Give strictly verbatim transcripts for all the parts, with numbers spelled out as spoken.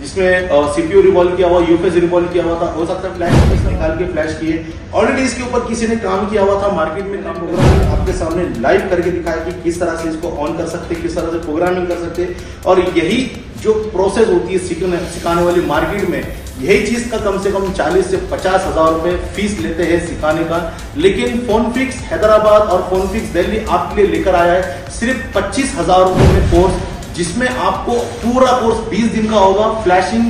जिसमें CPU revolve किया हुआ, यूएफएस रिवॉल्व किया हुआ था, हो सकता है फ्लैश निकाल के फ्लैश किए। ऑलरेडी इसके ऊपर किसी ने काम किया हुआ था, मार्केट में काम प्रोग्रामिंग आपके सामने लाइव करके दिखाया कि किस तरह से इसको ऑन कर सकते, किस तरह से प्रोग्रामिंग कर सकते। और यही जो प्रोसेस होती है सीखने सिखाने वाली मार्केट में, यही चीज का कम से कम चालीस से पचास हजार रुपए फीस लेते हैं सिखाने का। लेकिन फोनफिक्स हैदराबाद और फोनफिक्स दिल्ली आपके लिए लेकर आया है सिर्फ पच्चीस हजार रुपए में कोर्स, जिसमें आपको पूरा कोर्स बीस दिन का होगा। फ्लैशिंग,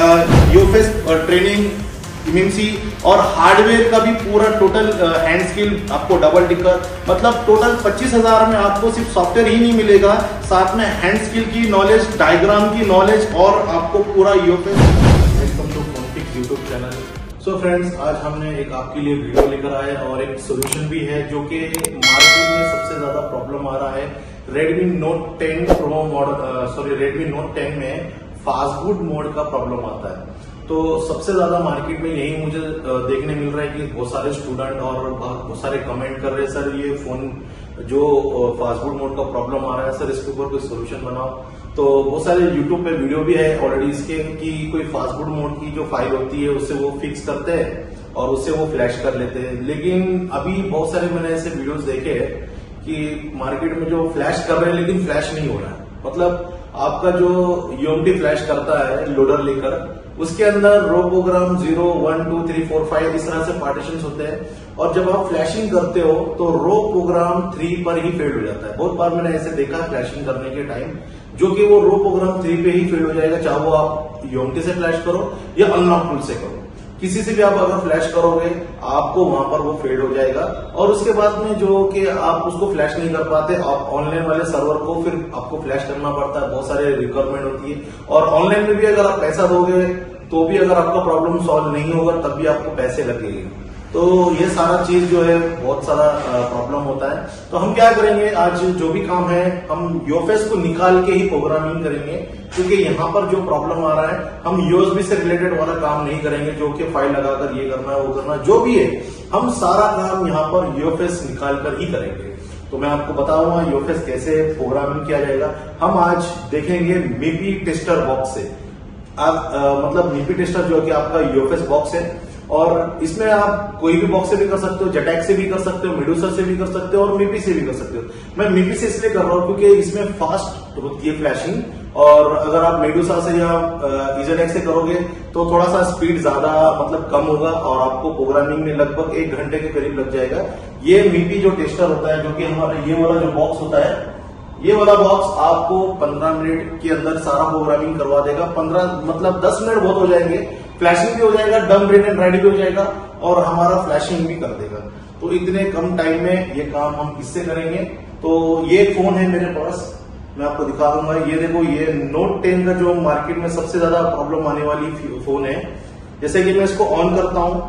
यूएफएस ट्रेनिंग, एमएमसी और हार्डवेयर का भी पूरा टोटल हैंड स्किल आपको डबल टिकर, मतलब टोटल पच्चीस हजार में आपको सिर्फ सॉफ्टवेयर ही नहीं मिलेगा, साथ में हैंड स्किल की नॉलेज, डायग्राम की नॉलेज और आपको पूरा यूएफएस। वेलकम टू फोनफिक्स यूट्यूब चैनल। सो फ्रेंड्स, आज हमने एक आपके लिए वीडियो लेकर आए और एक सोल्यूशन भी है जो कि मार्केट में सबसे ज्यादा प्रॉब्लम आ रहा है। Redmi Note ten Pro model, sorry Redmi Note ten में फास्ट बूट मोड का प्रॉब्लम आता है। तो सबसे ज्यादा मार्केट में यही मुझे देखने मिल रहा है कि बहुत सारे स्टूडेंट और बहुत सारे कमेंट कर रहे हैं, सर ये फोन जो फास्ट बूट मोड का प्रॉब्लम आ रहा है, सर इसके ऊपर कोई सोल्यूशन बनाओ। तो बहुत सारे यूट्यूब पे वीडियो भी है ऑलरेडी इसके कि कोई फास्ट बूट मोड की जो फाइल होती है उससे वो फिक्स करते हैं और उससे वो फ्लैश कर लेते हैं। लेकिन अभी बहुत सारे मैंने ऐसे वीडियोस देखे हैं कि मार्केट में जो फ्लैश कर रहे हैं लेकिन फ्लैश नहीं हो रहा है। मतलब आपका जो यूएमटी फ्लैश करता है लोडर लेकर, उसके अंदर raw program zero one two three four five इस तरह से पार्टीशंस होते हैं और जब आप फ्लैशिंग करते हो तो रो प्रोग्राम थ्री पर ही फेल हो जाता है। बहुत बार मैंने ऐसे देखा फ्लैशिंग करने के टाइम, जो कि वो रो प्रोग्राम थ्री पे ही फेल हो जाएगा, चाहे वो आप यूएमटी से फ्लैश करो या अनलॉक टूल से करो, किसी से भी आप अगर फ्लैश करोगे आपको वहां पर वो फेल हो जाएगा। और उसके बाद में जो कि आप उसको फ्लैश नहीं कर पाते, आप ऑनलाइन वाले सर्वर को फिर आपको फ्लैश करना पड़ता है, बहुत सारे रिक्वायरमेंट होती है। और ऑनलाइन में भी अगर आप पैसा दोगे तो भी अगर आपका प्रॉब्लम सॉल्व नहीं होगा तब भी आपको पैसे लगेंगे। तो ये सारा चीज जो है बहुत सारा प्रॉब्लम होता है। तो हम क्या करेंगे, आज जो भी काम है हम यूएफएस को निकाल के ही प्रोग्रामिंग करेंगे, क्योंकि यहाँ पर जो प्रॉब्लम आ रहा है हम यूएसबी से रिलेटेड वाला काम नहीं करेंगे जो कि फाइल लगाकर ये करना है वो करना, जो भी है हम सारा काम यहाँ पर यूएफएस निकाल कर ही करेंगे। तो मैं आपको बताऊंगा यूएफएस कैसे प्रोग्रामिंग किया जाएगा। हम आज देखेंगे मीपी टेस्टर बॉक्स से। आप आ, मतलब मीपी टेस्टर जो कि आपका यूएफएस बॉक्स है और इसमें आप कोई भी बॉक्स से भी कर सकते हो, जेटैक से भी कर सकते हो, मेडूसा से भी कर सकते हो और मीपी से भी कर सकते हो। मैं मीपी से इसलिए कर रहा हूँ क्योंकि इसमें फास्ट होती है फ्लैशिंग, और अगर आप मेडूसा से या इजेडेक से करोगे तो थोड़ा सा स्पीड ज्यादा मतलब कम होगा और आपको प्रोग्रामिंग में लगभग एक घंटे के करीब लग जाएगा। ये मीपी जो टेस्टर होता है, जो कि हमारा ये वाला जो बॉक्स होता है, ये वाला बॉक्स आपको पंद्रह मिनट के अंदर सारा प्रोग्रामिंग करवा देगा। पंद्रह मतलब दस मिनट बहुत हो जाएंगे, फ्लैशिंग भी हो जाएगा, डम रीड एंड राइट भी हो जाएगा और हमारा फ्लैशिंग भी कर देगा। तो इतने कम टाइम में ये काम हम इससे करेंगे। तो ये फोन है मेरे पास, मैं आपको दिखा दूंगा। ये देखो, ये नोट टेन का जो मार्केट में सबसे ज्यादा प्रॉब्लम आने वाली फोन है। जैसे कि मैं इसको ऑन करता हूं,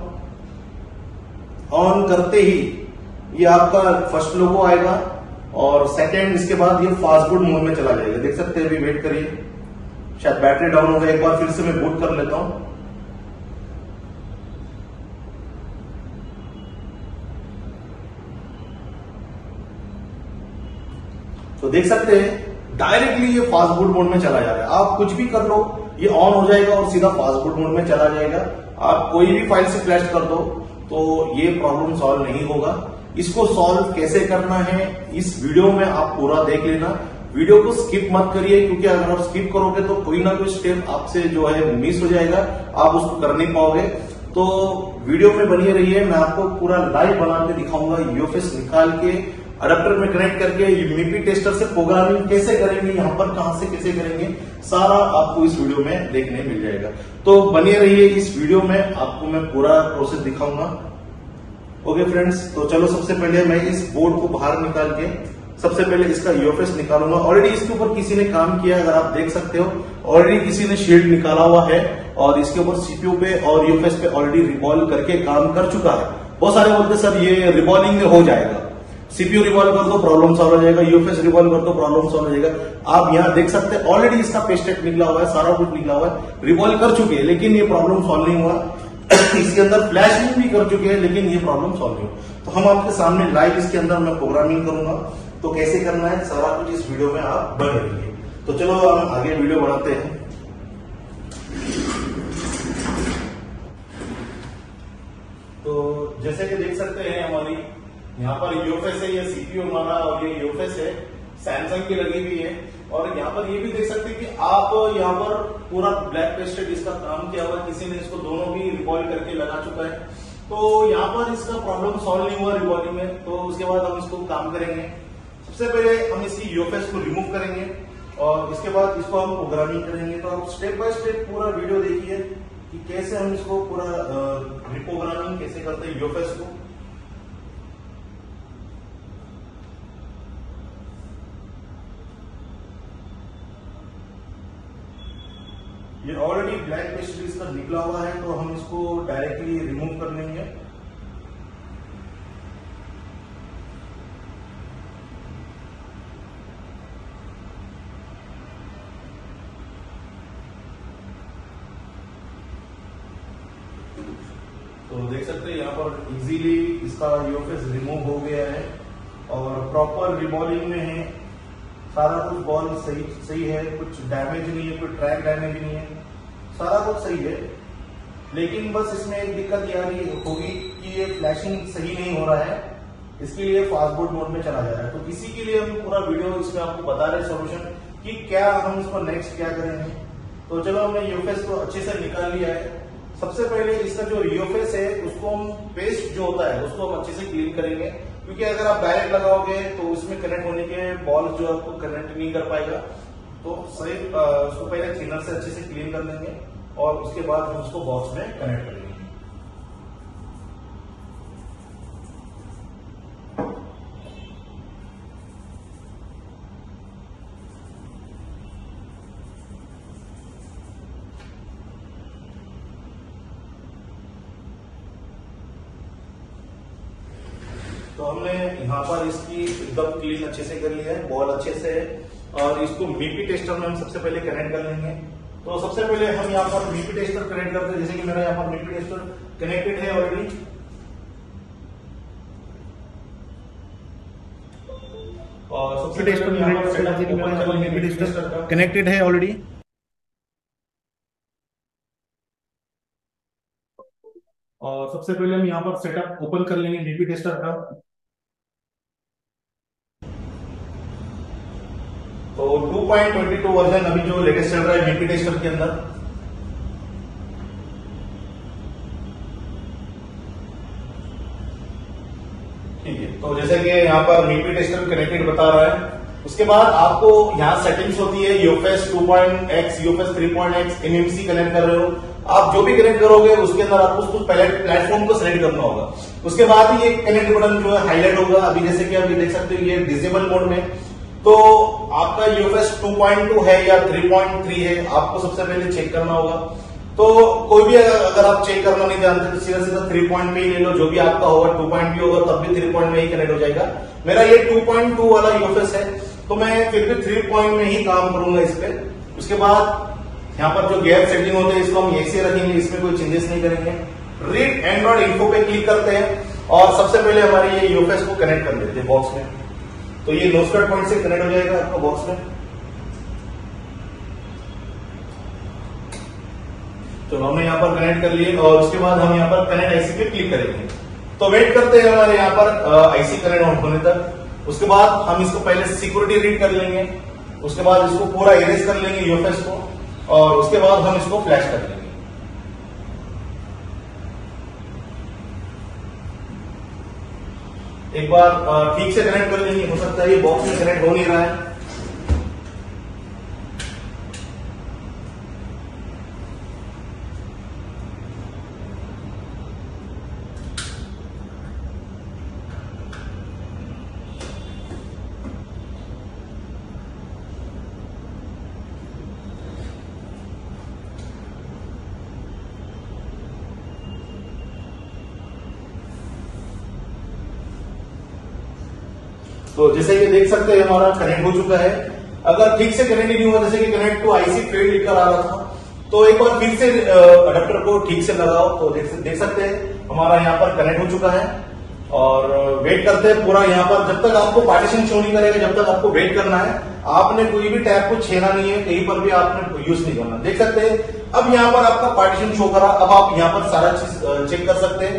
ऑन करते ही ये आपका फर्स्ट लोगो आएगा और सेकंड इसके बाद ये फास्ट बूट मोड में चला जाएगा। देख सकते हैं, अभी वेट करिए, शायद बैटरी डाउन हो गया, एक बार फिर से मैं बूट कर लेता हूं। तो देख सकते हैं डायरेक्टली ये फास्ट बूट मोड में चला जा रहा है। आप कुछ भी कर लो, ये ऑन हो जाएगा और सीधा फास्ट बूट मोड में चला जाएगा। आप कोई भी फाइल से फ्लैश कर दो तो ये प्रॉब्लम सॉल्व नहीं होगा। इसको सॉल्व कैसे करना है इस वीडियो में आप पूरा देख लेना, वीडियो को स्किप मत करिए, क्योंकि अगर आप स्किप करोगे तो कोई ना कोई स्टेप आपसे जो है मिस हो जाएगा, आप उसको कर नहीं पाओगे। तो वीडियो में बनी रहिए, मैं आपको पूरा लाइव बना के दिखाऊंगा। यूएफएस निकाल के अडेप्टर में कनेक्ट करके मीपी टेस्टर से प्रोग्रामिंग कैसे करेंगे, यहाँ पर कहां से कैसे करेंगे, सारा आपको इस वीडियो में देखने मिल जाएगा। तो बने रहिए इस वीडियो में, आपको मैं पूरा प्रोसेस दिखाऊंगा। ओके फ्रेंड्स, तो चलो सबसे पहले मैं इस बोर्ड को बाहर निकाल के सबसे पहले इसका यूएफएस निकालूंगा। ऑलरेडी इसके ऊपर किसी ने काम किया, अगर आप देख सकते हो ऑलरेडी किसी ने शील्ड निकाला हुआ है और इसके ऊपर सीपीयू पे और यूएफएस पे ऑलरेडी रिवॉल्व करके काम कर चुका है। बहुत सारे बोलते सर ये रिवॉल्विंग में हो जाएगा, सीपीयू रिवॉल्व कर दो प्रॉब्लम सॉल्व हो जाएगा, यूएफएस रिवॉल्व कर दो प्रॉब्लम सॉल्व हो जाएगा। आप यहाँ देख सकते हैं ऑलरेडी इसका पेस्टेट निकला हुआ है, सारा कुछ निकला हुआ है, रिवॉल्व कर चुके हैं लेकिन ये प्रॉब्लम सॉल्व नहीं हुआ। इसके अंदर फ्लैशिंग भी कर चुके हैं लेकिन ये प्रॉब्लम सॉल्व नहीं हुआ। तो हम आपके सामने लाइव इसके अंदर मैं प्रोग्रामिंग करूंगा, तो कैसे करना है सारा कुछ इस वीडियो में आप बने रहिए। तो चलो हम आगे वीडियो बनाते हैं। जैसे कि देख सकते हैं हमारी यहाँ पर यूएफएस है, ये सीपीयू हमारा और ये यूएफएस है, सैमसंग की लगी हुई है। और यहाँ पर ये भी देख सकते हैं कि आप यहाँ पर पूरा ब्लैक पेस्टेड इसका काम किया हुआ है, किसी ने इसको दोनों भी रिवॉल्व करके लगा चुका है। तो यहाँ पर इसका प्रॉब्लम सॉल्व नहीं हुआ रिवॉल्विंग में, तो उसके बाद हम इसको काम करेंगे। सबसे पहले हम इसकी यूएफएस को रिमूव करेंगे और इसके बाद इसको हम प्रोग्रामिंग करेंगे। तो आप स्टेप बाय स्टेप पूरा वीडियो देखिए कि कैसे हम इसको पूरा रिप्रोग्रामिंग कैसे करते हैं यूएफएस को। ये ऑलरेडी ब्लैक पेस्ट्री इसका निकला हुआ है, तो हम इसको डायरेक्टली रिमूव कर लेंगे। तो देख सकते हैं यहाँ पर इजीली इसका यूएफएस रिमूव हो गया है और प्रॉपर रिबॉलिंग में है। सारा कुछ बॉल सही सही है, कुछ डैमेज नहीं है, कोई ट्रैक डैमेज नहीं है, सारा कुछ सही है। लेकिन बस इसमें एक दिक्कत ये होगी कि ये फ्लैशिंग सही नहीं हो रहा है, इसके लिए फास्टबोर्ड मोड में चला जा रहा है। तो इसी के लिए हम पूरा वीडियो इसमें आपको बता रहे सोल्यूशन कि क्या हम इसको नेक्स्ट क्या करेंगे। तो चलो हमने यूएफएस को अच्छे से निकाल लिया है। सबसे पहले इसका जो यूएफएस है उसको हम पेस्ट जो होता है उसको हम अच्छे से क्लीन करेंगे, क्योंकि अगर आप डायरेक्ट लगाओगे तो उसमें कनेक्ट होने के बॉल जो आपको कनेक्ट नहीं कर पाएगा। तो सही उसको पहले क्लीनर से अच्छे से क्लीन कर लेंगे और उसके बाद हम उसको बॉक्स में कनेक्ट करेंगे। तो हमने यहाँ पर इसकी एकदम क्लीन अच्छे से कर लिया है, बॉल अच्छे से है और इसको मीपी टेस्टर में हम सबसे पहले कनेक्ट कर लेंगे। तो सबसे पहले हम यहाँ पर मीपी टेस्टर कनेक्ट करते हैं, जैसे कि मेरा यहाँ पर मीपी टेस्टर कनेक्टेड है ऑलरेडी। और सबसे टेस्टर मीपी टेस्टर कनेक्टेड है ऑलरेडी। और सबसे पहले हम यहाँ पर सेटअप ओपन कर लेंगे मीपी टेस्टर का। तो two point two two version अभी जो लेटेस्ट चल रहा है मीपी टेस्टर के अंदर। ठीक है, तो जैसे कि यहाँ पर मीपी टेस्टर कनेक्टेड बता रहा है। उसके बाद आपको यहाँ सेटिंग्स होती है UFS two point X, UFS three point X, EMMC connect कर रहे हो आप, जो भी कनेक्ट करोगे उसके अंदर आपको उसको पहले प्लेटफॉर्म को सिलेक्ट करना होगा। उसके बाद ही ये कनेक्ट बटन जो है हाईलाइट होगा। अभी जैसे कि अभी देख सकते हो ये डिसेबल मोड में, तो आपका यूएफएस टू पॉइंट टू है या थ्री पॉइंट थ्री है, आपको सबसे पहले चेक करना होगा। तो कोई भी अगर आप चेक करना नहीं जानते तो सीधा सीधा थ्री पॉइंट में ही ले लो, जो भी आपका होगा। टू पॉइंट भी होगा तब भी थ्री पॉइंट में ही कनेक्ट हो जाएगा। मेरा ये टू पॉइंट टू वाला यूएफएस है, तो मैं फिर भी थ्री पॉइंट में ही काम करूंगा इस पे। उसके बाद यहाँ पर जो गैप सेटिंग होते हैं इसको हम ऐसे रखेंगे, इसमें कोई चेंजेस नहीं करेंगे। रीड एंड्रॉइड इन्फो पे क्लिक करते हैं और सबसे पहले हमारे ये यूएफएस को कनेक्ट कर लेते हैं बॉक्स में। तो ये नोस्कट पॉइंट से कनेक्ट हो जाएगा आपका बॉक्स में। तो हमने यहाँ पर कनेक्ट कर लिए और उसके बाद हम यहाँ पर कनेक्ट आईसी पे क्लिक करेंगे। तो वेट करते हैं हमारे यहाँ पर आईसी कनेक्ट होने तक। उसके बाद हम इसको पहले सिक्योरिटी रीड कर लेंगे, उसके बाद इसको पूरा इरेज कर लेंगे यूएफएस को और उसके बाद हम इसको फ्लैश कर लेंगे। एक बार ठीक से कनेक्ट कर लेंगे, हो सकता है ये बॉक्स में कनेक्ट हो नहीं रहा है। तो जैसे कि देख सकते हैं हमारा कनेक्ट हो चुका है। अगर ठीक से कनेक्ट नहीं हुआ, जैसे कि कनेक्ट टू आईसी फेल्ड लिखकर आ रहा था, तो एक बार फिर से अडेप्टर को ठीक से लगाओ। तो देख, देख सकते हैं हमारा यहाँ पर कनेक्ट हो चुका है और वेट करते हैं पूरा। यहाँ पर जब तक आपको पार्टीशन शो नहीं करेगा जब तक आपको वेट करना है। आपने कोई भी टैब को छेना नहीं है, कहीं पर भी आपने यूज नहीं करना। देख सकते हैं अब यहाँ पर आपका पार्टीशन शो करा। अब आप यहाँ पर सारा चीज चेक कर सकते हैं।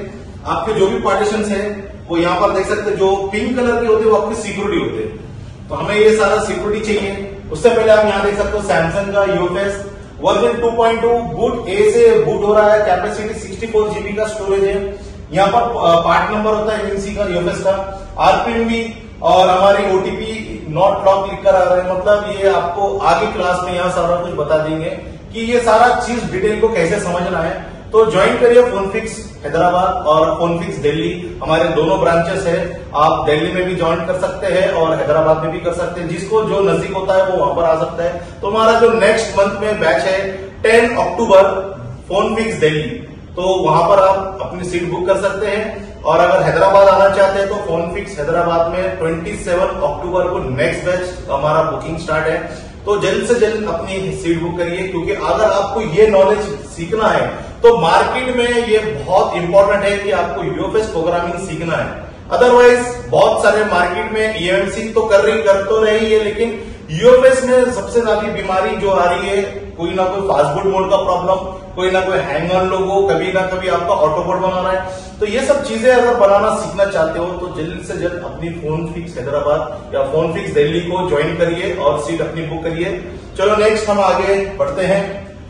आपके जो भी पार्टीशन है वो यहाँ पर देख सकते हैं, जो पिंक कलर के होते हैं वो आपके सिक्योरिटी होते हैं। तो हमें ये सारा सिक्योरिटी चाहिए। उससे पहले आप यहाँ देख सकते हो सैमसंग का UFS version two point two boot A से बूट हो रहा है। कैपेसिटी सिक्सटी फोर जीबी का स्टोरेज है। यहाँ पर पार्ट नंबर होता है एमएनसी का यूएफएस का, आरपीएम भी और हमारी ओटीपी नॉट लॉक लिख कर आ रहा है। मतलब ये आपको आगे क्लास में यहाँ सारा कुछ बता देंगे कि ये सारा चीज डिटेल को कैसे समझना है। तो ज्वाइन करिए फोनफिक्स हैदराबाद और फोनफिक्स दिल्ली, हमारे दोनों ब्रांचेस है। आप दिल्ली में भी ज्वाइन कर सकते हैं और हैदराबाद में भी कर सकते हैं। जिसको जो नजदीक होता है वो वहां पर आ सकता है। तो हमारा जो नेक्स्ट मंथ में बैच है टेन अक्टूबर फोनफिक्स दिल्ली, तो वहां पर आप अपनी सीट बुक कर सकते हैं। और अगर हैदराबाद आना चाहते हैं तो फोनफिक्स हैदराबाद में सत्ताईस अक्टूबर को नेक्स्ट बैच हमारा बुकिंग स्टार्ट है। तो जल्द से जल्द अपनी सीट बुक करिए, क्योंकि अगर आपको ये नॉलेज सीखना है तो मार्केट में ये बहुत इंपॉर्टेंट है कि आपको यूएफएस प्रोग्रामिंग सीखना है। अदरवाइज बहुत सारे मार्केट में ईएमसी तो कर रही कर तो रही है, लेकिन यूएफएस में सबसे ज्यादा बीमारी जो आ रही है, कोई ना कोई फास्टफूड मोड का प्रॉब्लम, कोई ना कोई हैंग ऑन लोगो, कभी ना कभी आपका ऑटोकोड बना रहा है। तो ये सब चीजें अगर बनाना सीखना चाहते हो तो जल्द से जल्द अपनी फोनफिक्स हैदराबाद या फोनफिक्स दिल्ली को ज्वाइन करिए और सीट अपनी बुक करिए। चलो नेक्स्ट हम आगे बढ़ते हैं।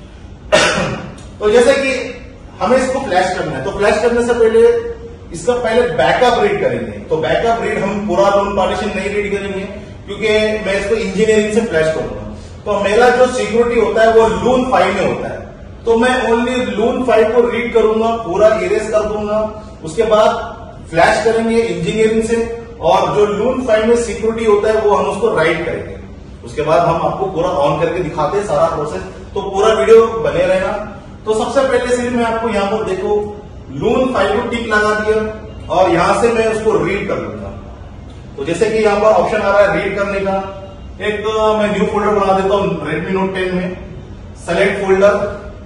तो जैसे कि हमें इसको फ्लैश करना है, तो फ्लैश करने से पहले इसका पहले बैकअप रीड करेंगे। तो बैकअप रीड हम पूरा लोन पार्टीशन नहीं रीड करेंगे, क्योंकि मैं इसको इंजीनियरिंग से फ्लैश करूंगा। तो मेरा जो सिक्योरिटी होता है वो लून फाइव में होता है, तो मैं ओनली लून फाइव को रीड करूंगा, पूरा इरेज कर दूंगा। उसके बाद फ्लैश करेंगे इंजीनियरिंग से, और जो लून फाइव में सिक्योरिटी होता है वो हम उसको राइट करेंगे। उसके बाद हम आपको पूरा ऑन करके दिखाते हैं सारा प्रोसेस, तो पूरा वीडियो बने रहना। तो सबसे पहले से मैं आपको यहाँ पर देखो लून फाइव को टिक लगा दिया और यहां से मैं उसको रीड कर लूंगा। तो जैसे कि यहाँ पर ऑप्शन आ रहा है रीड करने का, एक मैं न्यू फोल्डर बना देता हूं रेडमी नोट टेन में, सेलेक्ट फोल्डर,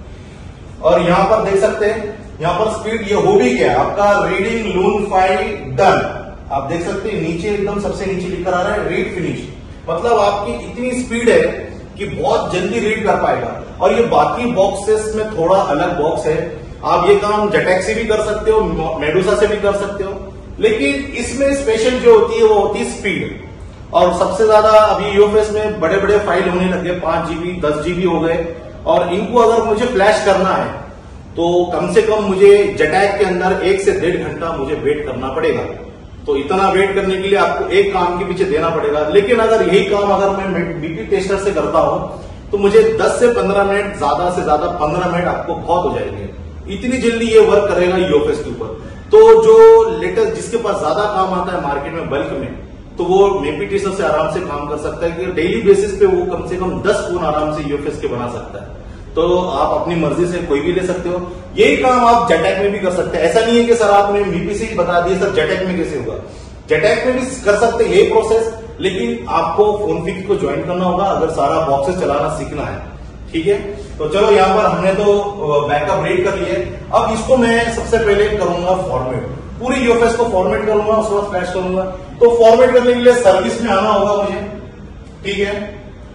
और यहां पर देख सकते हैं यहां पर स्पीड ये हो भी गया आपका रीडिंग लून फाइव डन। आप देख सकते हैं नीचे एकदम सबसे नीचे लिखकर आ रहा है रीड फिनिश। मतलब आपकी इतनी स्पीड है कि बहुत जल्दी रीड कर पाएगा। और ये बाकी बॉक्सेस में थोड़ा अलग बॉक्स है, आप ये काम जेटैक से भी कर सकते हो, मेडुसा से भी कर सकते हो, लेकिन इसमें स्पेशल जो होती है वो होती है स्पीड। और सबसे ज्यादा अभी यूएफएस में बड़े बड़े फाइल होने लगे, पांच जीबी दस जीबी हो गए, और इनको अगर मुझे फ्लैश करना है तो कम से कम मुझे जेटैक के अंदर एक से डेढ़ घंटा मुझे वेट करना पड़ेगा। तो इतना वेट करने के लिए आपको एक काम के पीछे देना पड़ेगा। लेकिन अगर यही काम अगर मैं बीपी टेस्टर से करता हूं तो मुझे दस से पंद्रह मिनट, ज्यादा से ज्यादा पंद्रह मिनट आपको बहुत हो जाएंगे। इतनी जल्दी ये वर्क करेगा यूएफएस के ऊपर। तो जो लेटेस्ट जिसके पास ज्यादा काम आता है मार्केट में बल्क में, तो वो मेपी टेस्टर से आराम से काम कर सकता है कि डेली बेसिस पे वो कम से कम दस फोन आराम से यूएफएस के बना सकता है। तो आप अपनी मर्जी से कोई भी ले सकते हो। यही काम आप जेटैक में भी कर सकते हैं। ऐसा नहीं है कि सर आपने मीपी से ही बता दिया, सर जेटैक में कैसे होगा। जेटैक में भी कर सकते हैं यही प्रोसेस, लेकिन आपको फोनफिक्स को ज्वाइन करना होगा अगर सारा बॉक्सेस चलाना सीखना है। ठीक है, तो चलो यहाँ पर हमने तो बैकअप रीड कर लिए। अब इसको मैं सबसे पहले करूंगा फॉर्मेट, पूरी यूएफएस को फॉर्मेट करूंगा, उसके बाद फ्लैश करूंगा। तो फॉर्मेट करने के लिए सर्विस में आना होगा मुझे। ठीक है,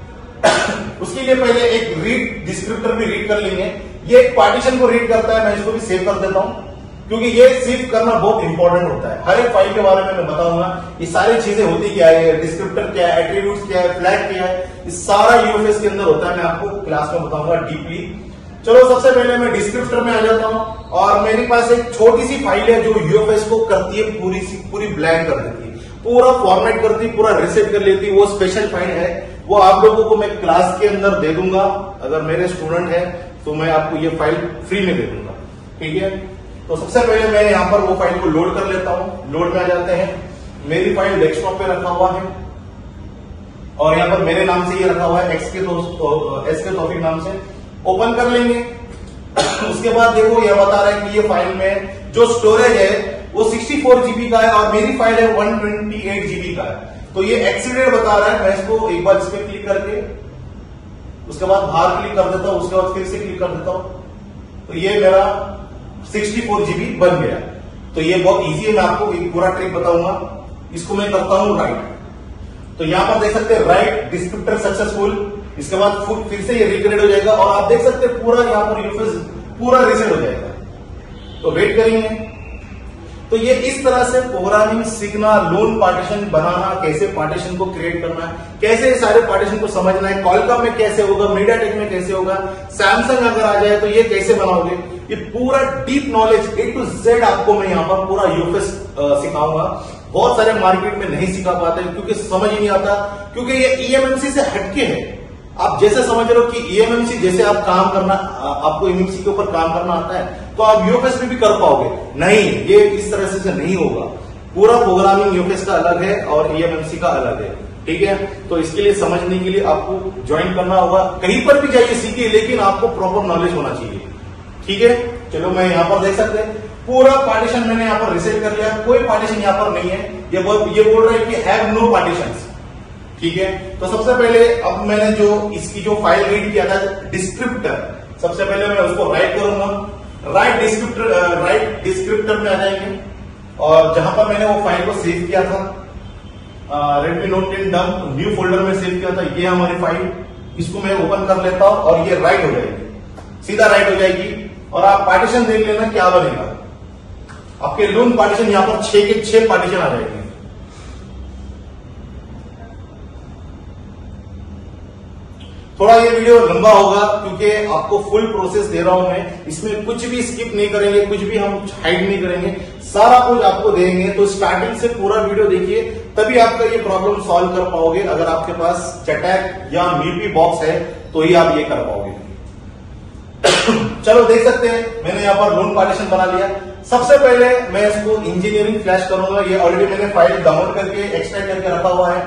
उसके लिए पहले एक रीड डिस्क्रिप्टर भी रीड कर लेंगे। ये एक पार्टीशन को रीड करता है, मैं इसको भी सेव कर देता हूं, क्योंकि ये सेव करना बहुत इंपॉर्टेंट होता है। हर एक फाइल के बारे में मैं बताऊंगा, ये सारी चीजें होती क्या है, डिस्क्रिप्टर क्या है, एट्रीब्यूट्स क्या है, फ्लैग क्या है, ये सारा यूएफएस के अंदर होता है। मैं आपको क्लास में बताऊंगा डीपली। चलो सबसे पहले मैं डिस्क्रिप्टर में आ जाता हूं, और मेरे पास एक छोटी सी फाइल है जो यूएफएस को करती है पूरी सी पूरी ब्लैंक कर देती है, पूरा फॉर्मेट करती है, पूरा रिसेट कर लेती है। वो स्पेशल फाइल है, वो आप लोगों को मैं क्लास के अंदर दे दूंगा। अगर मेरे स्टूडेंट है तो मैं आपको ये फाइल फ्री में दे दूंगा। ठीक है, तो सबसे पहले मैं यहाँ पर वो फाइल को लोड कर लेता हूं। लोड में आ जाते हैं, मेरी फाइल डेस्कटॉप पे रखा हुआ है, और यहाँ पर मेरे नाम से ये रखा हुआ है, एक्स के तो, एस के तौफीक नाम से। ओपन कर लेंगे। उसके बाद देखो यह बता रहा है कि ये फाइल में जो स्टोरेज है वो सिक्सटी फोर जीबी का है, और मेरी फाइल है वन ट्वेंटी एट जीबी का है। तो ये एक्सीडेंट बता रहा है। मैं इसको एक बार इस पर क्लिक करके उसके बाद बाहर क्लिक कर देता हूं, उसके बाद फिर से क्लिक कर देता हूं, तो ये मेरा सिक्सटी फोर जीबी बन गया। तो ये बहुत इजी है, मैं आपको एक पूरा ट्रिक बताऊंगा। इसको मैं करता हूं राइट, तो यहां पर देख सकते हैं राइट डिस्क्रिप्टर सक्सेसफुल। इसके बाद फिर से ये रिक्रिएट हो जाएगा, और आप देख सकते हैं पूरा यहां पर यूएफएस पूरा रिसेट हो जाएगा। तो वेट करेंगे। तो ये इस तरह से प्रोग्रामिंग सीखना, लोन पार्टीशन बनाना, कैसे पार्टीशन को क्रिएट करना है, कैसे सारे पार्टीशन को समझना है, कॉलकॉम में कैसे होगा, मीडियाटेक में कैसे होगा, सैमसंग अगर आ जाए तो ये कैसे बनाओगे, ये पूरा deep knowledge A to Z आपको मैं यहाँ पर पूरा यूएफएस सिखाऊंगा। बहुत सारे मार्केट में नहीं सिखा पाते क्योंकि समझ ही नहीं आता, क्योंकि ये ईएमएमसी से हटके है। आप जैसे समझ रहे हो कि ईएमएमसी जैसे आप काम करना, आपको ईएमएमसी के ऊपर काम करना आता है तो आप यूएफएस में भी कर पाओगे, नहीं, ये इस तरह से नहीं होगा। पूरा प्रोग्रामिंग यूएफएस का अलग है और ईएमएमसी का अलग है, ठीक है। तो इसके लिए समझने के लिए आपको ज्वाइन करना होगा, कहीं पर भी जाइए सीखिए, लेकिन आपको प्रॉपर नॉलेज होना चाहिए, ठीक है। चलो मैं यहाँ पर देख सकते हैं पूरा पार्टीशन मैंने यहाँ पर रिसेट कर लिया, कोई पार्टीशन यहाँ पर नहीं है। ये बोल ये बोल रहा है कि हैव नो पार्टीशंस, ठीक है। तो सबसे पहले अब मैंने जो इसकी जो फाइल रीड किया था डिस्क्रिप्टर, सबसे पहले मैं उसको राइट करूंगा, राइट डिस्क्रिप्टर राइट डिस्क्रिप्टर में आ जाएंगे और जहां पर मैंने वो फाइल को सेव किया था Redmi Note ten dump new folder में सेव किया था, ये हमारी फाइल, इसको मैं ओपन कर लेता हूं और ये राइट हो जाएगी, सीधा राइट हो जाएगी। और आप पार्टीशन देख लेना क्या बनेगा, आपके लोन पार्टीशन यहां पर छह के छह पार्टीशन आ जाएंगे। थोड़ा ये वीडियो लंबा होगा क्योंकि आपको फुल प्रोसेस दे रहा हूं मैं, इसमें कुछ भी स्किप नहीं करेंगे, कुछ भी हम हाइड नहीं करेंगे, सारा कुछ आपको देंगे। तो स्टार्टिंग से पूरा वीडियो देखिए, तभी आपका ये प्रॉब्लम सॉल्व कर पाओगे। अगर आपके पास चटैक या मीपी बॉक्स है तो ही आप ये कर पाओगे। चलो देख सकते हैं मैंने यहाँ पर लोन पार्टीशन बना लिया। सबसे पहले मैं इसको इंजीनियरिंग फ्लैश करूंगा, ये ऑलरेडी मैंने फाइल डाउनलोड करके एक्सट्रैक्ट करके रखा हुआ है,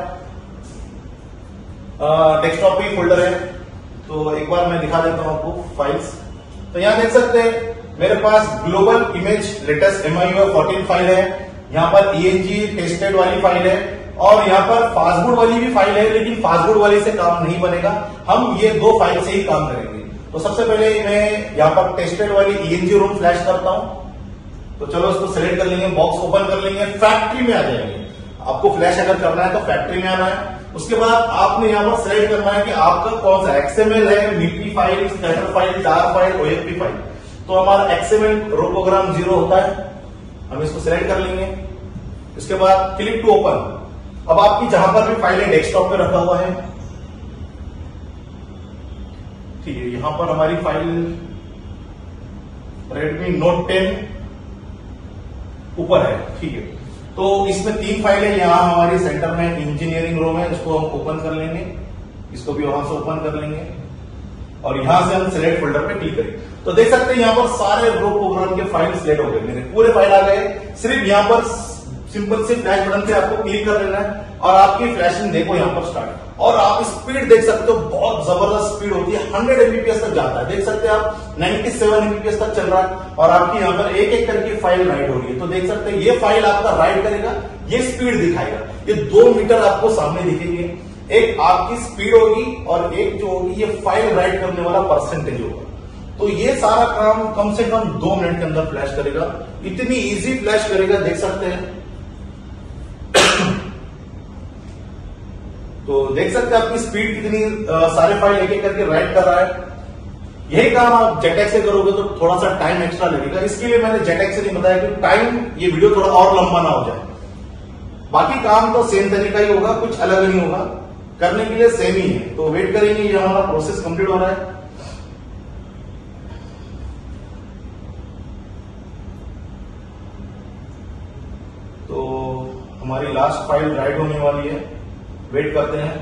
डेस्कटॉप पे फोल्डर है। तो एक बार मैं दिखा देता हूं आपको फाइल्स। तो यहां देख सकते हैं मेरे पास global image latest MIUI fourteen file है, यहां पर ईएनजी टेस्टेड वाली फाइल है और यहां पर फास्टबुड वाली भी फाइल है, लेकिन फास्टबुड वाली से काम नहीं बनेगा, हम ये दो फाइल से ही काम करेंगे। तो सबसे पहले मैं यहां पर टेस्टेड वाली ईएनजी रोम फ्लैश करता हूं। तो चलो इसको सिलेक्ट कर लेंगे, बॉक्स ओपन कर लेंगे, फैक्ट्री में आ जाएंगे। आपको फ्लैश अगर करना है तो फैक्ट्री में आना है। उसके बाद आपने यहां पर सिलेक्ट करना है कि आपका कौन सा एक्सएमएल है, मीपी file, scatter file, jar file, OFP file. तो हमारा एक्सएमएल रो प्रोग्राम जीरो होता है, हम इसको सिलेक्ट कर लेंगे। इसके बाद क्लिक टू ओपन। अब आपकी जहां पर भी फाइल है डेस्कटॉप पे रखा हुआ है, ठीक है। यहां पर हमारी फाइल रेडमी नोट टेन ऊपर है, ठीक है। तो इसमें तीन फाइल है, यहाँ हमारी सेंटर में इंजीनियरिंग रोम है, इसको हम ओपन कर लेंगे, इसको भी वहां से ओपन कर लेंगे और यहां से हम सिलेक्ट फोल्डर पे क्लिक करेंगे। तो देख सकते हैं यहाँ पर सारे रो प्रोग्राम के फाइल सिलेक्ट हो गए, मेरे पूरे फाइल आ गए। सिर्फ यहाँ पर सिंपल से फ्लैश बटन से आपको क्लिक कर लेना है और आपकी फ्लैशिंग देखो यहाँ पर स्टार्ट। और आप स्पीड देख सकते हो, बहुत जबरदस्त स्पीड होती है, हंड्रेड एमबीपीएस तक जाता है। देख सकते हैं आप सत्तानवे एमबीपीएस तक चल रहा है और आपकी यहाँ पर एक एक करके फाइल राइट हो रही है। तो देख सकते हैं ये फाइल आपका राइट करेगा, ये स्पीड दिखाएगा, ये दो मीटर आपको सामने दिखेंगे, एक आपकी स्पीड होगी और एक जो होगी ये फाइल राइट करने वाला परसेंटेज होगा। तो ये सारा काम कम से कम दो मिनट के अंदर फ्लैश करेगा, इतनी इजी फ्लैश करेगा, देख सकते हैं। तो देख सकते हैं आपकी स्पीड कितनी, आ, सारे फाइल एक एक करके राइट कर रहा है। यही काम आप जेटेक्स से करोगे तो थोड़ा सा टाइम एक्स्ट्रा लगेगा, इसके लिए मैंने जेटेक्स से नहीं बताया कि टाइम ये वीडियो थोड़ा और लंबा ना हो जाए। बाकी काम तो सेम तरीका ही होगा, कुछ अलग नहीं होगा, करने के लिए सेम ही है। तो वेट करेंगे, ये हमारा प्रोसेस कंप्लीट हो रहा है। तो हमारी लास्ट फाइल राइट होने वाली है, वेट करते हैं।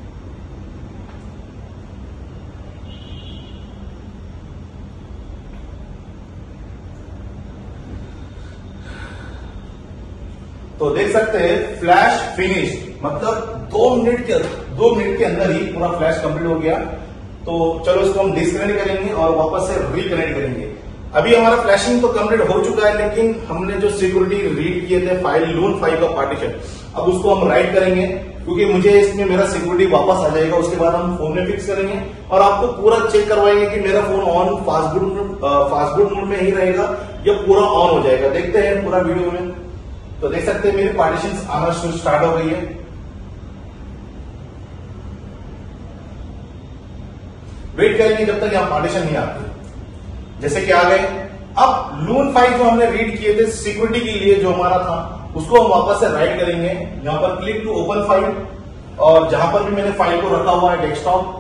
तो देख सकते हैं फ्लैश फिनिश, मतलब दो मिनट के दो मिनट के अंदर ही पूरा फ्लैश कंप्लीट हो गया। तो चलो इसको हम डिस्कनेक्ट करेंगे और वापस से रिकनेक्ट करेंगे। अभी हमारा फ्लैशिंग तो कंप्लीट हो चुका है, लेकिन हमने जो सिक्योरिटी रीड किए थे फाइल लोन फाइल का पार्टीशन, अब उसको हम राइट करेंगे क्योंकि मुझे इसमें मेरा सिक्योरिटी वापस आ जाएगा। उसके बाद हम फोन में फिक्स करेंगे और आपको पूरा चेक करवाएंगे कि मेरा phone on fastboot fastboot mode में ही रहेगा या पूरा ऑन हो जाएगा। देखते हैं पूरा वीडियो में। तो देख सकते हैं मेरी पार्टीशन आना स्टार्ट हो गई है। वेट करेंगे जब तक यहाँ पार्टीशन नहीं आती। जैसे कि आ गए, अब लून फाइल जो हमने रीड किए थे सिक्योरिटी के लिए जो हमारा था उसको हम वापस से राइट करेंगे। यहां पर क्लिक टू ओपन फाइल, और जहां पर भी मैंने फाइल को रखा हुआ है डेस्कटॉप,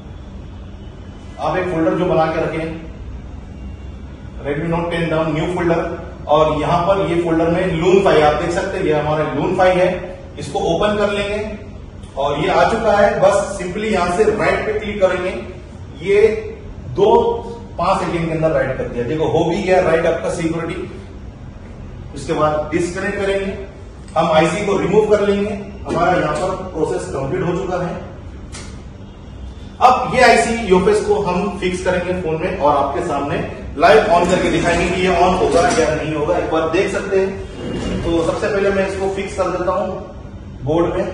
आप एक फोल्डर जो बना के रखें Redmi Note ten down new folder, और यहां पर ये फोल्डर में लून फाइल आप देख सकते हैं, ये हमारा लून फाइल है, इसको ओपन कर लेंगे और ये आ चुका है। बस सिंपली यहां से राइट पे क्लिक करेंगे, ये दो पांच सेकेंड के अंदर राइट कर दिया, देखो हो भी गया राइट आपका सिक्योरिटी। उसके बाद डिस्कनेक्ट करेंगे, हम आईसी को रिमूव कर लेंगे, हमारा यहां पर प्रोसेस कंप्लीट हो चुका है। अब ये आईसी यूएफएस को हम फिक्स करेंगे फोन में और आपके सामने लाइव ऑन करके दिखाएंगे कि ये ऑन होगा या नहीं होगा, एक बार देख सकते हैं। तो सबसे पहले मैं इसको फिक्स कर देता हूं बोर्ड में।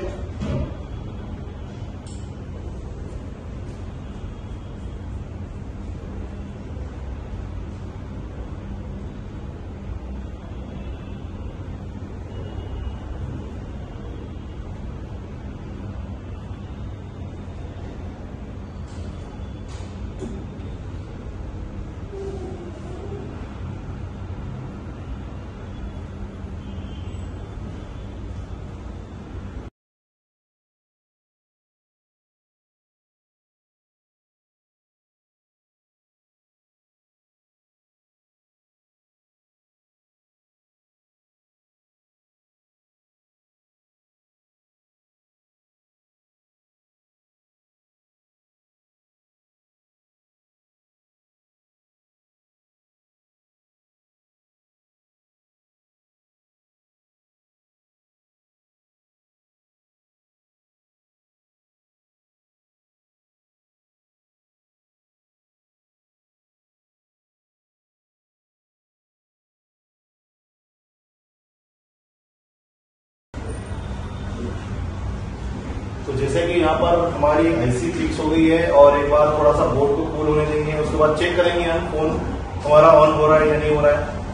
तो जैसे कि यहाँ पर हमारी आईसी फिक्स हो गई है और एक बार थोड़ा सा बोर्ड को कूल होने देंगे, उसके बाद चेक करेंगे हम फोन हमारा ऑन हो रहा है या नहीं हो रहा है।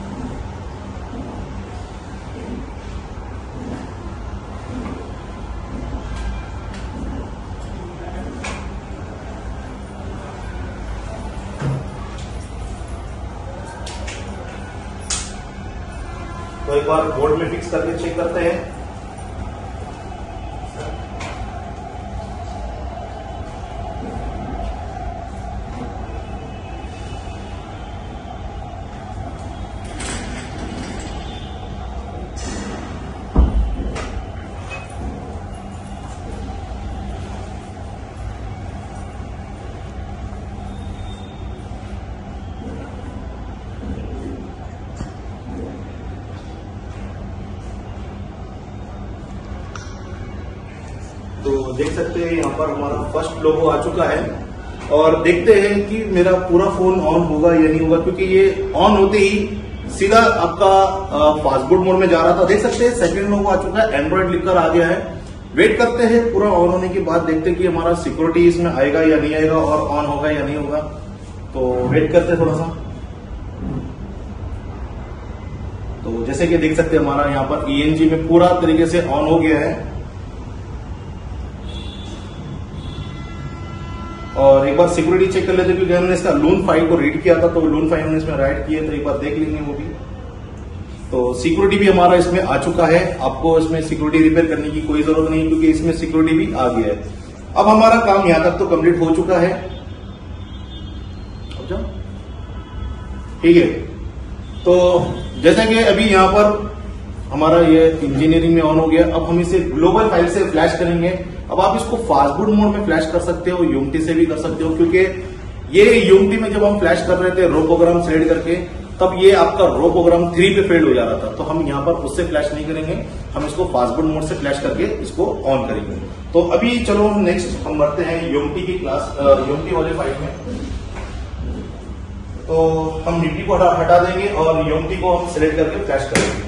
तो एक बार बोर्ड में फिक्स करके चेक करते हैं। तो देख सकते हैं यहाँ पर हमारा फर्स्ट लोगो आ चुका है और देखते हैं कि मेरा पूरा फोन ऑन होगा या नहीं होगा, क्योंकि ये ऑन होते ही सीधा आपका फास्टबूट मोड में जा रहा था। देख सकते हैं सेकंड लोगो आ चुका है, एंड्रॉइड लिखकर आ गया है। वेट करते हैं पूरा ऑन होने के बाद, देखते हैं कि हमारा सिक्योरिटी इसमें आएगा या नहीं आएगा और ऑन होगा या नहीं होगा। तो वेट करते हैं थोड़ा सा। तो जैसे कि देख सकते हैं हमारा यहाँ पर ईएनजी में पूरा तरीके से ऑन हो गया है। और एक बार सिक्योरिटी चेक कर लेते, क्योंकि हमने इसका लून फाइल को रीड किया था, तो लून फाइल हमने इसमें राइट किया, तो एक बार देख लेंगे वो भी। तो सिक्योरिटी भी हमारा इसमें आ चुका है, आपको इसमें सिक्योरिटी रिपेयर करने की कोई जरूरत नहीं, क्योंकि इसमें सिक्योरिटी भी आ गया है। अब हमारा काम यहां तक तो कंप्लीट हो चुका है, ठीक है। तो जैसा कि अभी यहां पर हमारा ये इंजीनियरिंग में ऑन हो गया, अब हम इसे ग्लोबल फाइल से फ्लैश करेंगे। अब आप इसको फास्टबूट मोड में फ्लैश कर सकते हो, यूनिटी से भी कर सकते हो, क्योंकि ये यूनिटी में जब हम फ्लैश कर रहे थे रो प्रोग्राम सेलेक्ट करके, तब ये आपका रो प्रोग्राम थ्री पे फेल हो जा रहा था। तो हम यहाँ पर उससे फ्लैश नहीं करेंगे, हम इसको फास्टबूट मोड से फ्लैश करके इसको ऑन करेंगे। तो अभी चलो नेक्स्ट हम बढ़ते हैं यूनिटी की क्लास, यूनिटी वाले फाइल में। तो हम यूनिटी को हटा देंगे और यूनिटी को हम सिलेक्ट करके फ्लैश करेंगे।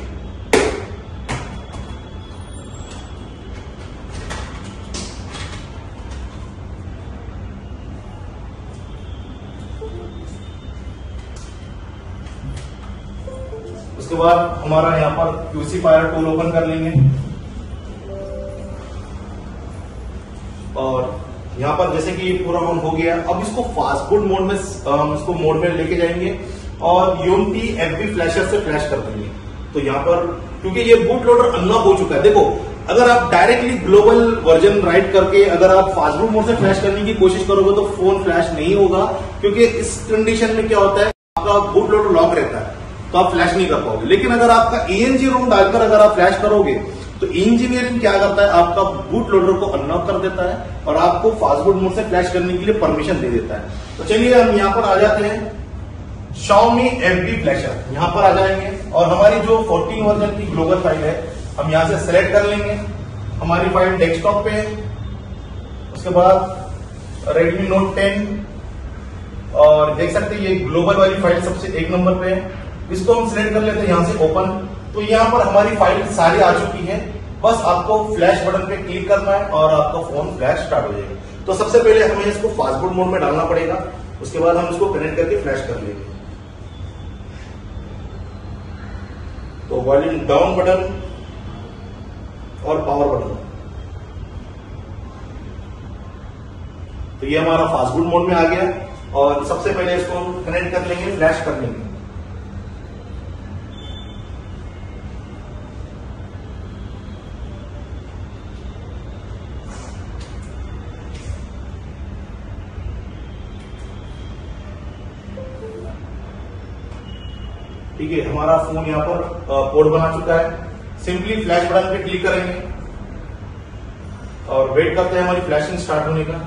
उसके बाद हमारा यहाँ पर क्यूसी फायर टूल ओपन कर लेंगे और यहाँ पर जैसे कि ये पूरा ऑन हो गया, अब इसको फास्टबूट मोड में हम इसको मोड में लेके जाएंगे और यूएमटी एफबी फ्लैशर से फ्लैश कर देंगे। तो यहाँ पर क्योंकि ये बूट लोडर अनलॉक हो चुका है, देखो अगर आप डायरेक्टली ग्लोबल वर्जन राइट करके अगर आप फास्ट बूट मोड से फ्लैश करने की कोशिश करोगे तो फोन फ्लैश नहीं होगा, क्योंकि इस कंडीशन में क्या होता है आपका बूट लोडर लॉक रहता है तो आप फ्लैश नहीं कर पाओगे। लेकिन अगर आपका ईएनजी रोम डालकर अगर आप फ्लैश करोगे तो इंजीनियरिंग क्या करता है, आपका बूट लोडर को अनलॉक कर देता है और आपको फास्ट बूट मोड से फ्लैश करने के लिए परमिशन दे देता है। तो चलिए हम यहाँ पर आ जाते हैं Xiaomi एफबी फ्लैशर, यहाँ पर आ जाएंगे और हमारी जो चौदह वर्जन की ग्लोबल फाइल है हम यहाँ से सिलेक्ट कर लेंगे। हमारी फाइल डेस्कटॉप पे है, उसके बाद Redmi Note टेन और देख सकते हैं ये ग्लोबल वाली फाइल सबसे एक नंबर पे है, इसको हम सिलेक्ट कर लेते हैं यहाँ से ओपन। तो यहाँ पर हमारी फाइल सारी आ चुकी है, बस आपको फ्लैश बटन पे क्लिक करना है और आपका फोन फ्लैश स्टार्ट हो जाएगा। तो सबसे पहले हमें इसको फास्ट बूट मोड में डालना पड़ेगा, उसके बाद हम इसको कनेक्ट करके फ्लैश कर लेंगे। तो वॉल्यूम डाउन बटन और पावर बटन, तो ये हमारा फास्ट बूट मोड में आ गया और सबसे पहले इसको हम कनेक्ट कर लेंगे, फ्लैश कर लेंगे। ठीक है, हमारा फोन यहाँ पर पोर्ट बना चुका है। सिंपली फ्लैश बटन पे क्लिक करेंगे और वेट करते हैं हमारी फ्लैशिंग स्टार्ट होने का।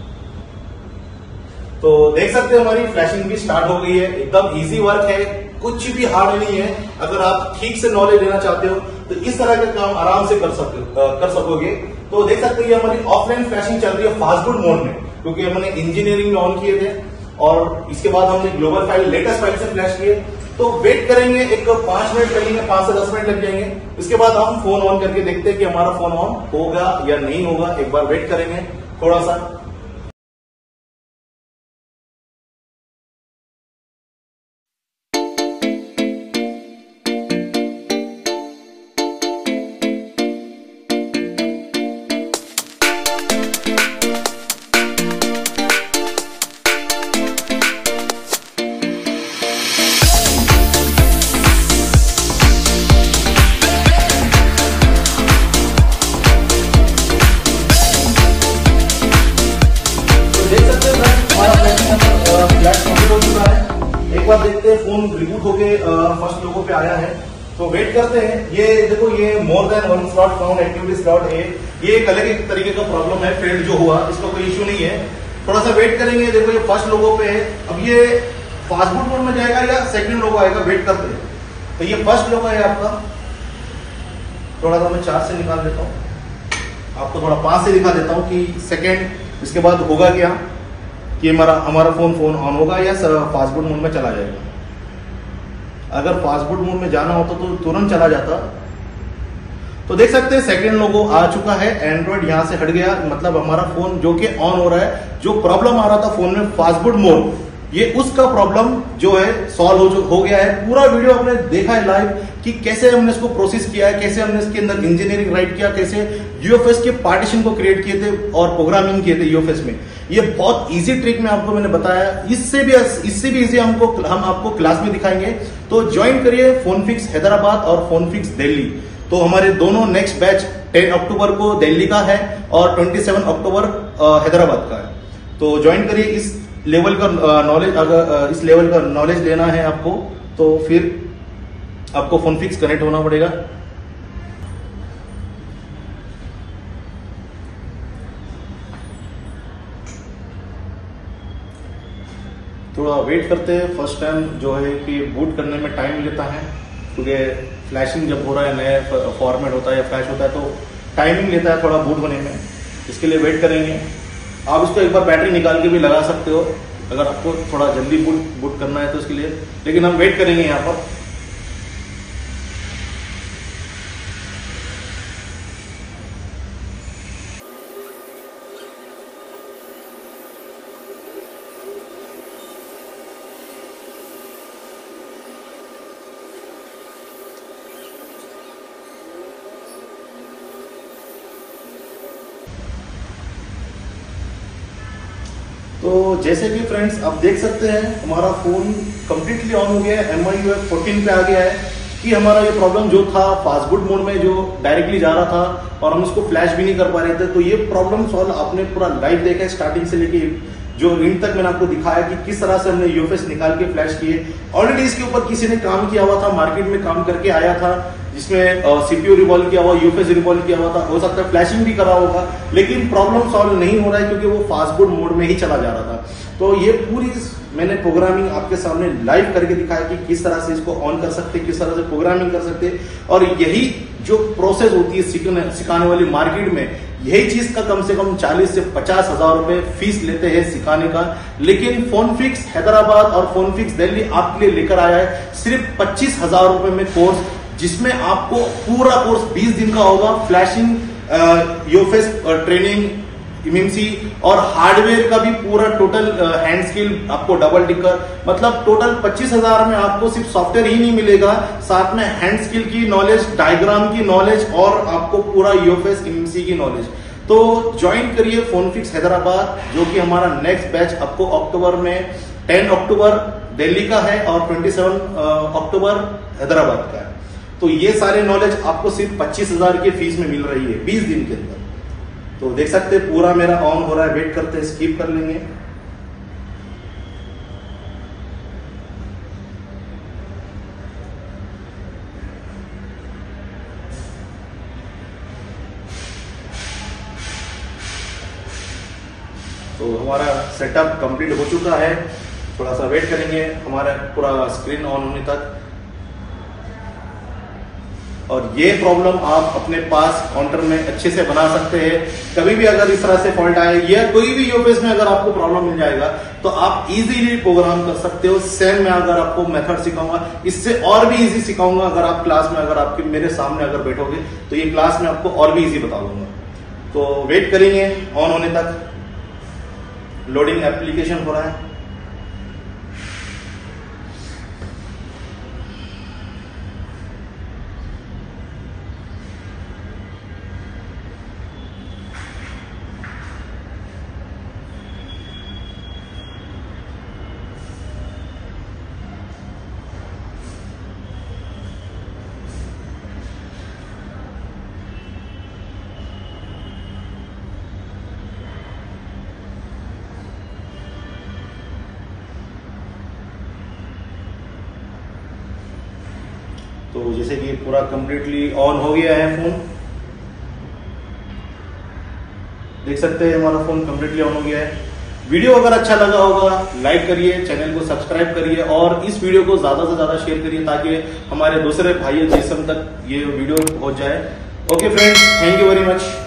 तो देख सकते हैं हमारी फ्लैशिंग भी स्टार्ट हो गई है। एकदम इजी वर्क है, कुछ भी हार्ड नहीं है। अगर आप ठीक से नॉलेज लेना चाहते हो तो इस तरह के काम आराम से कर सकते कर सकोगे। तो देख सकते हैं हमारी ऑफलाइन फ्लैशिंग चल रही है फास्ट बूट मोड में, क्योंकि हमने इंजीनियरिंग में ऑन किए थे और इसके बाद हमने ग्लोबल फाइल लेटेस्ट फाइल से फ्लैश किए। तो वेट करेंगे, एक पांच मिनट लगेंगे, पांच से दस मिनट लग जाएंगे। उसके बाद हम फोन ऑन करके देखते हैं कि हमारा फोन ऑन होगा या नहीं होगा। एक बार वेट करेंगे थोड़ा सा। एक बार देखते हैं फोन रिबूट होके फर्स्ट लोगो पे आया है, तो वेट करते हैं। ये देखो ये more than one slot found activity slot A, ये एक अलग एक तरीके का प्रॉब्लम है, फेल्ड जो हुआ इसका कोई इश्यू नहीं है। थोड़ा सा वेट करेंगे। देखो ये फर्स्ट लोगो पे है, अब ये फास्ट बूट मोड में जाएगा या सेकंड लोगो आएगा, वेट करते हैं। तो ये फर्स्ट लोगो है आपका, थोड़ा सा मैं चार से निकाल देता हूँ, आपको थोड़ा पांच से दिखा देता हूँ कि सेकेंड इसके बाद होगा क्या, कि हमारा हमारा फोन फोन ऑन होगा या फास्ट बूट मोड में चला जाएगा। अगर फास्ट बूट मोड में जाना होता तो तुरंत चला जाता। तो देख सकते हैं सेकंड लोगो आ चुका है, एंड्रॉइड यहां से हट गया, मतलब हमारा फोन जो कि ऑन हो रहा है। जो प्रॉब्लम आ रहा था फोन में फास्ट बूट मोड, ये उसका प्रॉब्लम जो है सॉल्व हो, हो गया है। पूरा वीडियो आपने देखा है लाइव कि कैसे हमने इसको प्रोसेस किया है, कैसे हमने इसके अंदर इंजीनियरिंग राइट किया, कैसे यूएफएस के पार्टीशन को क्रिएट किए थे और प्रोग्रामिंग किए थे यूएफएस में। ये बहुत इजी ट्रिक में आपको मैंने बताया, इससे भी इससे भी इजी हमको हम आपको क्लास में दिखाएंगे। तो ज्वाइन करिए फोन फिक्स हैदराबाद और फोन फिक्स दिल्ली। तो हमारे दोनों नेक्स्ट बैच टेन अक्टूबर को दिल्ली का है और सत्ताईस अक्टूबर हैदराबाद का है। तो ज्वाइन करिए। इस लेवल का नॉलेज, अगर इस लेवल का नॉलेज लेना है आपको तो फिर आपको फोन फिक्स कनेक्ट होना पड़ेगा। थोड़ा वेट करते हैं। फर्स्ट टाइम जो है कि बूट करने में टाइम लेता है, क्योंकि फ्लैशिंग जब हो रहा है, नया फॉर्मेट होता है या फ्लैश होता है तो टाइमिंग लेता है थोड़ा बूट होने में। इसके लिए वेट करेंगे। आप इसको एक बार बैटरी निकाल के भी लगा सकते हो अगर आपको थोड़ा जल्दी बूट बूट करना है तो इसके लिए, लेकिन हम वेट करेंगे यहाँ पर। तो जैसे कि फ्रेंड्स आप देख सकते हैं हमारा फोन कंप्लीटली ऑन हो गया है, M I U F fourteen पे आ गया है कि हमारा ये प्रॉब्लम जो था फास्ट बूट मोड में जो डायरेक्टली जा रहा था और हम उसको फ्लैश भी नहीं कर पा रहे थे, तो ये प्रॉब्लम सॉल्व आपने पूरा लाइव देखा है स्टार्टिंग से लेके जो एंड तक मैंने आपको दिखाया कि किस तरह से हमने यूएफएस निकाल के फ्लैश किए। ऑलरेडी इसके ऊपर किसी ने काम किया हुआ था, मार्केट में काम करके आया था जिसमें सीपीयू रिवॉल्व किया हुआ, यूएफएस रिवॉल्व किया हुआ था, हो सकता है फ्लैशिंग भी करा होगा, लेकिन प्रॉब्लम सॉल्व नहीं हो रहा है क्योंकि वो फास्ट बूट मोड में ही चला जा रहा था। तो ये पूरी मैंने प्रोग्रामिंग आपके सामने लाइव करके दिखाया कि किस तरह से इसको ऑन कर सकते, किस तरह से प्रोग्रामिंग कर सकते, और यही जो प्रोसेस होती है सिखाने सिखाने वाली मार्केट में, यही चीज का कम से कम चालीस से पचास हजार रुपए फीस लेते हैं सिखाने का। लेकिन फोन फिक्स हैदराबाद और फोन फिक्स दिल्ली आपके लिए लेकर आया है सिर्फ पच्चीस हजार रुपए में कोर्स, जिसमें आपको पूरा कोर्स बीस दिन का होगा। फ्लैशिंग, यूएफएस ट्रेनिंग, इमिमसी और हार्डवेयर का भी पूरा टोटल हैंड स्किल आपको डबल टिकर, मतलब टोटल पच्चीस हजार में आपको सिर्फ सॉफ्टवेयर ही नहीं मिलेगा, साथ में हैंड स्किल की नॉलेज, डायग्राम की नॉलेज और आपको पूरा यूएफएस इमिमसी की नॉलेज। तो ज्वाइन करिए फोन फिक्स हैदराबाद, जो कि हमारा नेक्स्ट बैच आपको अक्टूबर में टेन अक्टूबर दिल्ली का है और ट्वेंटी सेवन अक्टूबर हैदराबाद का है। तो ये सारे नॉलेज आपको सिर्फ पच्चीस हजार की फीस में मिल रही है बीस दिन के अंदर। तो देख सकते हैं पूरा मेरा ऑन हो रहा है, वेट करते हैं, स्किप कर लेंगे। तो हमारा सेटअप कंप्लीट हो चुका है, थोड़ा सा वेट करेंगे हमारा पूरा स्क्रीन ऑन होने तक। और ये प्रॉब्लम आप अपने पास काउंटर में अच्छे से बना सकते हैं। कभी भी अगर इस तरह से फॉल्ट आए या कोई भी यूएफएस में अगर आपको प्रॉब्लम मिल जाएगा तो आप इजीली प्रोग्राम कर सकते हो। सेम में अगर आपको मेथड सिखाऊंगा, इससे और भी इजी सिखाऊंगा। अगर आप क्लास में अगर आपके मेरे सामने अगर बैठोगे तो ये क्लास में आपको और भी इजी बता दूंगा। तो वेट करेंगे ऑन होने तक। लोडिंग एप्लीकेशन हो रहा है। तो जैसे कि पूरा कंप्लीटली ऑन हो गया है फोन, देख सकते हैं हमारा फोन कंप्लीटली ऑन हो गया है। वीडियो अगर अच्छा लगा होगा लाइक करिए, चैनल को सब्सक्राइब करिए और इस वीडियो को ज्यादा से ज्यादा शेयर करिए ताकि हमारे दूसरे भाइयों जिसम तक ये वीडियो पहुंच जाए। Okay friends, thank you very much.